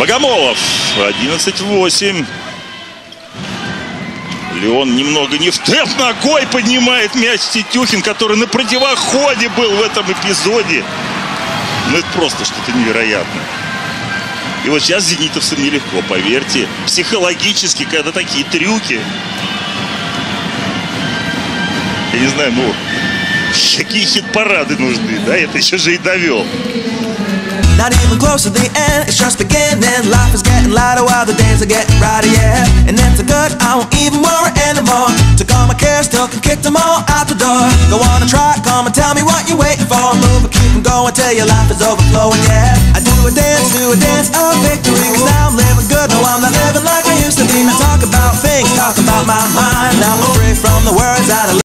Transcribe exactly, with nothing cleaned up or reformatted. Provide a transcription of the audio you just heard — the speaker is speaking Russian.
Богомолов. одиннадцать восемь. Леон немного не в темп, ногой поднимает мяч Тетюхин, который на противоходе был в этом эпизоде. Ну, это просто что-то невероятное. И вот сейчас зенитовцам нелегко, поверьте. Психологически, когда такие трюки. Я не знаю, ну, какие хит-парады нужны, да? Это еще же и довел. Not even close to the end, it's just beginning. Life is getting lighter while the days are getting brighter, yeah. And it's a good, I won't even worry anymore. Took all my cares, took and kicked them all out the door. Go on and try, come and tell me what you're waiting for. Move and keep them going till your life is overflowing, yeah. I do a dance, do a dance of victory. Cause now I'm living good, no I'm not living like I used to be. Man, talk about things, talk about my mind. Now I'm free from the words that I